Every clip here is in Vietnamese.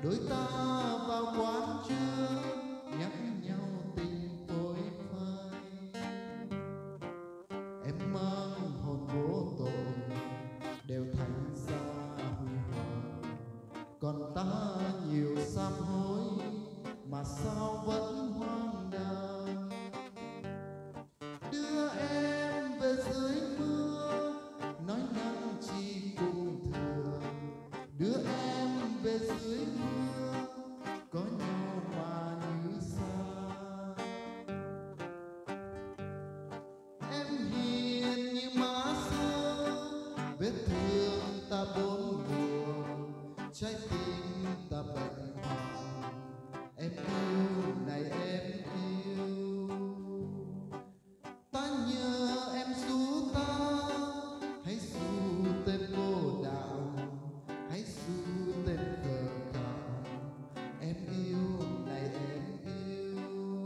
đôi ta vào quán trưa nhắc nhau tình phôi phai. Em mang hồn vô tội đều thành ra huy hoàng, còn ta nhiều sám hối mà sao vẫn hoang đàng. Đưa em về dưới mưa nói năng chi cùng thường, đưa em về dưới mưa có nhau mà như xa. Em hiền như má xưa, vết thương ta bốn mùa, trái tim ta bệnh hoạn. Em yêu này em yêu, ta nhớ em ru ta, hãy ru tên vô đạo, hãy ru tên khờ khạo. Em yêu này em yêu.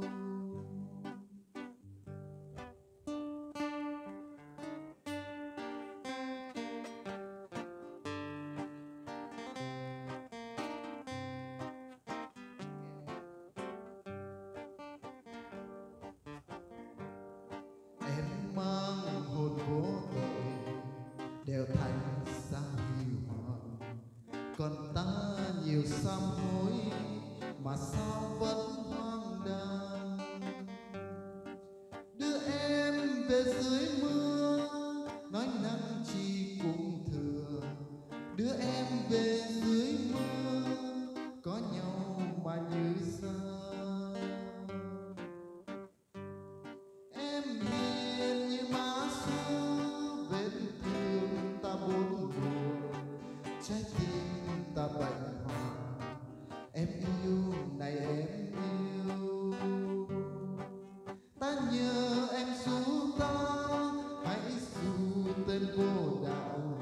Em mang hồn vô tội đều thành ra huy hoàng, còn ta nhiều sám hối mà sao vẫn hoang đàng. Đưa em về dưới mưa nói năng chi cũng thừa, đưa em về dưới mưa có nhau mà như xa. Em hiền như má xưa, vết thương ta bốn mùa, trái tim ta bệnh hoạn. Em yêu này em yêu, ta nhớ em ru ta, hãy ru tên vô đạo,